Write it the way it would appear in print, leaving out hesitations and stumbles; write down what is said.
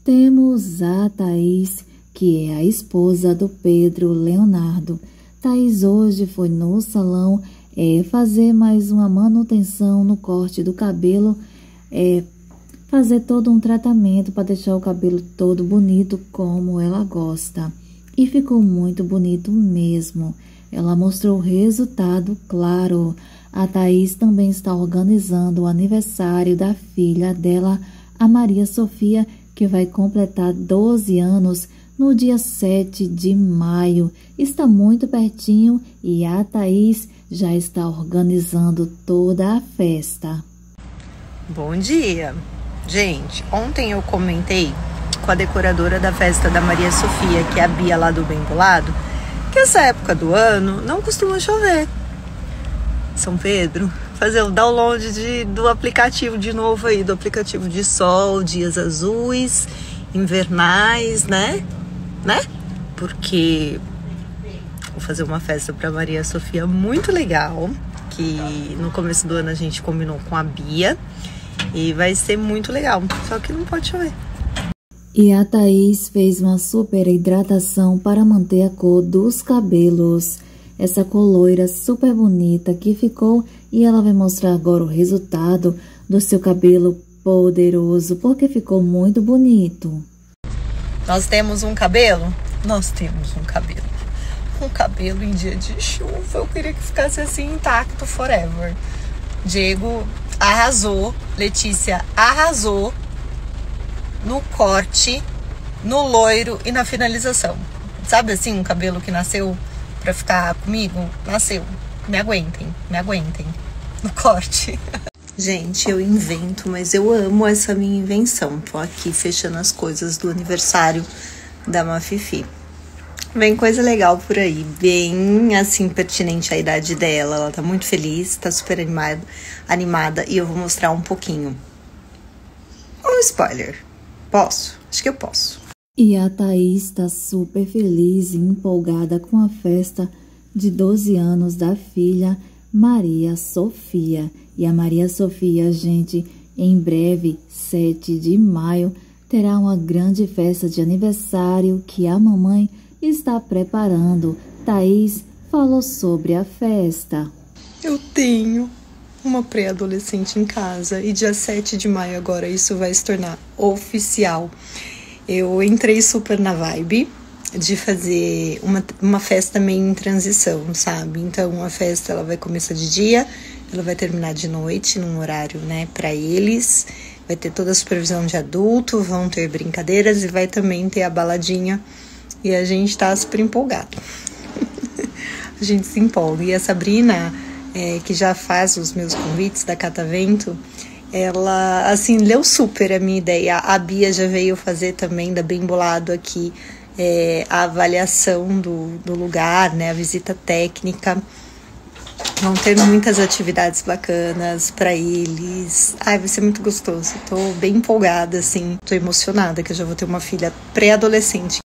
Temos a Thaís, que é a esposa do Pedro Leonardo. Thaís hoje foi no salão fazer mais uma manutenção no corte do cabelo, fazer todo um tratamento para deixar o cabelo todo bonito como ela gosta. E ficou muito bonito mesmo. Ela mostrou o resultado, claro. A Thaís também está organizando o aniversário da filha dela, a Maria Sofia, que vai completar 12 anos no dia 7 de maio. Está muito pertinho e a Thaís já está organizando toda a festa. Bom dia! Gente, ontem eu comentei com a decoradora da festa da Maria Sofia, que é a Bia lá do Bem Bolado, que essa época do ano não costuma chover. São Pedro, fazer o download do aplicativo de novo aí, do aplicativo de sol, dias azuis, invernais, né? Porque vou fazer uma festa para Maria Sofia muito legal, que no começo do ano a gente combinou com a Bia e vai ser muito legal, só que não pode chover. E a Thaís fez uma super hidratação para manter a cor dos cabelos. Essa cor loira super bonita que ficou, e ela vai mostrar agora o resultado do seu cabelo poderoso, porque ficou muito bonito. Nós temos um cabelo? Nós temos um cabelo. Um cabelo em dia de chuva. Eu queria que ficasse assim intacto forever. Diego arrasou, Letícia arrasou no corte, no loiro e na finalização. Sabe assim, um cabelo que nasceu pra ficar comigo? Nasceu. Me aguentem no corte. Gente, eu invento, mas eu amo essa minha invenção. Tô aqui fechando as coisas do aniversário da Mafifi. Vem coisa legal por aí, bem assim, pertinente à idade dela. Ela tá muito feliz, tá super animada e eu vou mostrar um pouquinho. Um spoiler. Posso? Acho que eu posso. E a Thaís está super feliz e empolgada com a festa de 12 anos da filha Maria Sofia. E a Maria Sofia, gente, em breve, 7 de maio, terá uma grande festa de aniversário que a mamãe está preparando. Thaís falou sobre a festa. Eu tenho uma pré-adolescente em casa e dia 7 de maio agora isso vai se tornar oficial. Eu entrei super na vibe de fazer uma festa meio em transição, sabe? Então a festa ela vai começar de dia, ela vai terminar de noite, num horário, né, para eles. Vai ter toda a supervisão de adulto, vão ter brincadeiras e vai também ter a baladinha. E a gente tá super empolgado. A gente se empolga. E a Sabrina, que já faz os meus convites da Catavento, ela, assim, leu super a minha ideia. A Bia já veio fazer também, da Bem Bolado aqui, a avaliação do lugar, né, a visita técnica. Vão ter muitas atividades bacanas para eles. Ai, vai ser muito gostoso. Tô bem empolgada, assim. Tô emocionada que eu já vou ter uma filha pré-adolescente.